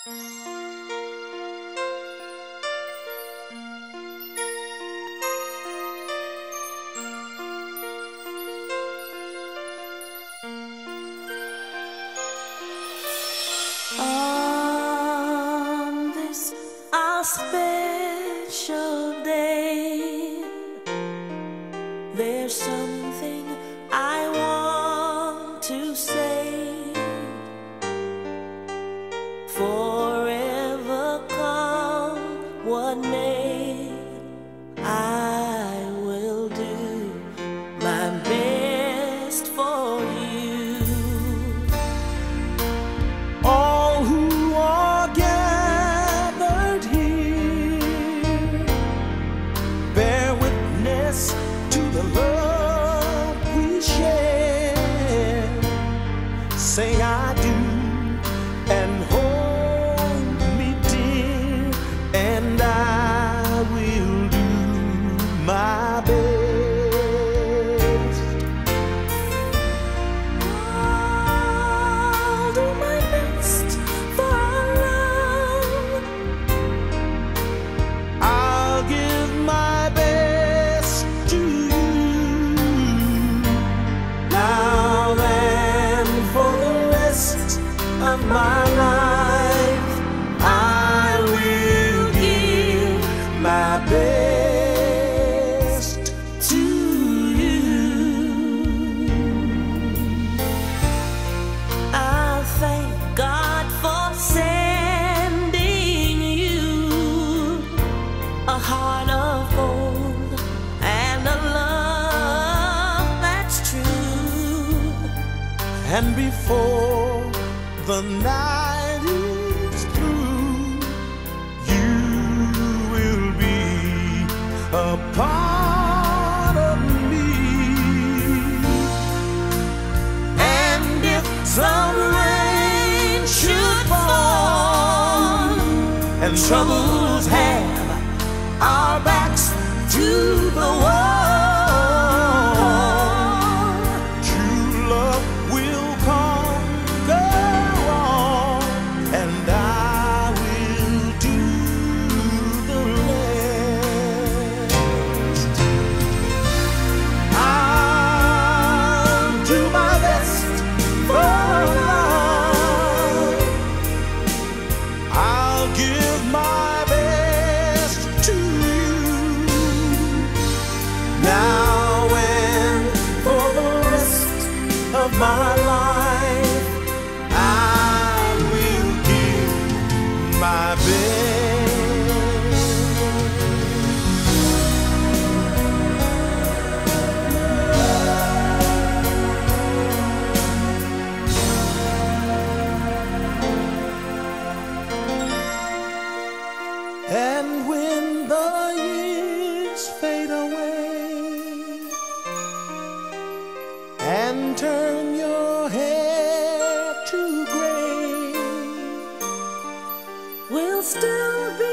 On this our special day, there's something I want to say. Forever come what may, I will do my best for you. All who are gathered here bear witness to the love we share. Say I do and hold me dear, and I will do my best. I'll do my best for our love. I'll give my best to you. Now and for the rest of my life, I will give my best to you. I thank God for sending you a heart of gold and a love that's true. And before the night is through, you will be a part of me. And if some rain should fall and troubles have our backs to the wall, true love will conquer all, and I will do the rest. I'll do my best for love. I'll give my best to you. Now and for the rest of my life, I will give my best. And when the years fade away and turn your hair to gray, We'll still be